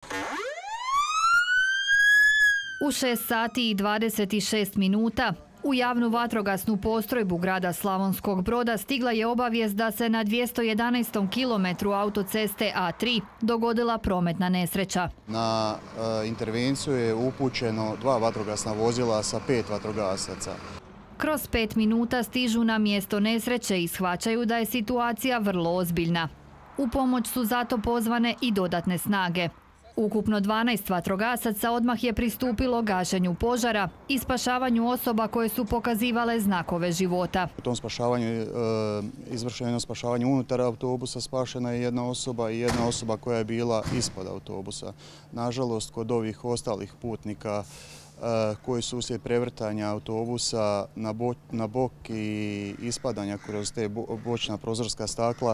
U 6 sati i 26 minuta u javnu vatrogasnu postrojbu grada Slavonskog Broda stigla je obavijest da se na 211. kilometru autoceste A3 dogodila prometna nesreća. Na intervenciju je upućeno 2 vatrogasna vozila sa 5 vatrogasaca. Kroz 5 minuta stižu na mjesto nesreće i shvaćaju da je situacija vrlo ozbiljna. U pomoć su zato pozvane i dodatne snage. Ukupno 12 vatrogasaca odmah je pristupilo gašenju požara i spašavanju osoba koje su pokazivale znakove života. U tom spašavanju izvršeno jedno spašavanje unutar autobusa, spašena je jedna osoba i jedna osoba koja je bila ispod autobusa. Nažalost, kod ovih ostalih putnika koji su uslijed prevrtanja autobusa na bok i ispadanja kroz te bočna prozorska stakla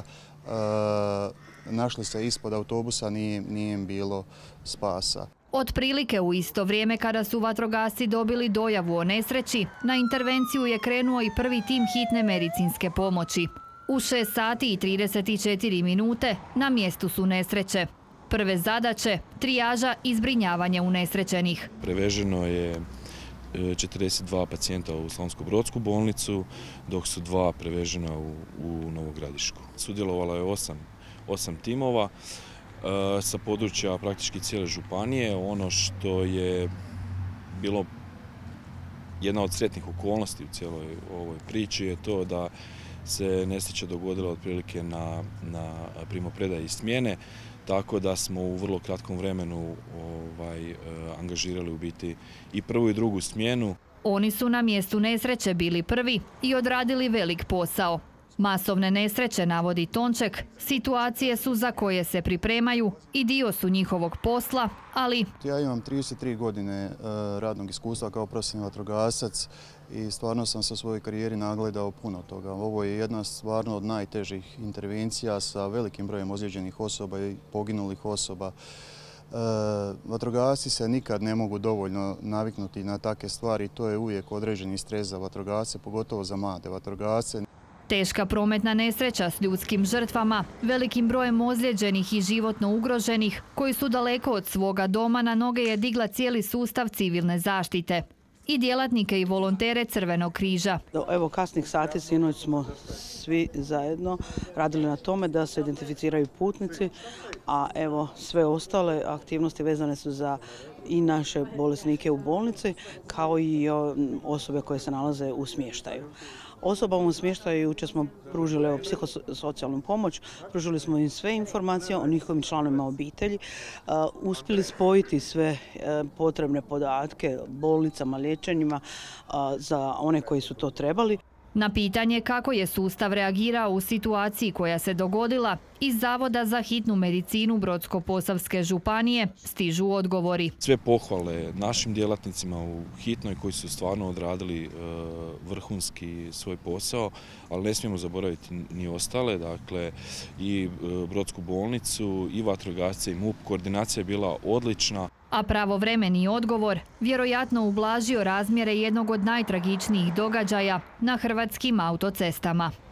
našli se ispod autobusa, nije im bilo spasa. Otprilike u isto vrijeme kada su vatrogasci dobili dojavu o nesreći, na intervenciju je krenuo i prvi tim hitne medicinske pomoći. U 6 sati i 34 minute na mjestu su nesreće. Prve zadaće, trijaža i zbrinjavanje unesrećenih. Preveženo je 42 pacijenta u Slavonsko-brodsku bolnicu, dok su 2 prevežena u Novogradišku. Sudjelovalo je 8 timova sa područja praktički cijele županije. Ono što je bilo jedna od sretnih okolnosti u cijeloj ovoj priči je to da se nesreća dogodila otprilike na primopredaji i smjene, tako da smo u vrlo kratkom vremenu angažirali u biti i prvu i drugu smjenu. Oni su na mjestu nesreće bili prvi i odradili velik posao. Masovne nesreće, navodi Tonček, situacije su za koje se pripremaju i dio su njihovog posla, ali... Ja imam 33 godine radnog iskustva kao profesionalni vatrogasac i stvarno sam sa svojoj karijeri nagledao puno toga. Ovo je jedna stvarno od najtežih intervencija sa velikim brojem ozlijeđenih osoba i poginulih osoba. Vatrogasci se nikad ne mogu dovoljno naviknuti na takve stvari. To je uvijek određeni stres za vatrogasce, pogotovo za mlade vatrogasce. Teška prometna nesreća s ljudskim žrtvama, velikim brojem ozlijeđenih i životno ugroženih, koji su daleko od svoga doma, na noge je digla cijeli sustav civilne zaštite. I djelatnike i volontere Crvenog križa. Evo, kasnih sati sinoć smo svi zajedno radili na tome da se identificiraju putnici, a evo sve ostale aktivnosti vezane su za i naše bolesnike u bolnici, kao i osobe koje se nalaze u smještaju. Osobama u smještaju jučer smo pružili psihosocijalnu pomoć, pružili smo im sve informacije o njihovim članovima obitelji, uspjeli spojiti sve potrebne podatke bolnicama, liječenjima za one koji su to trebali. Na pitanje kako je sustav reagirao u situaciji koja se dogodila, iz Zavoda za hitnu medicinu Brodsko-posavske županije stižu odgovori. Sve pohvale našim djelatnicima u hitnoj koji su stvarno odradili vrhunski svoj posao, ali ne smijemo zaboraviti ni ostale, dakle i Brodsku bolnicu i vatrogasce i MUP. Koordinacija je bila odlična. A pravovremeni odgovor vjerojatno ublažio razmjere jednog od najtragičnijih događaja na hrvatskim autocestama.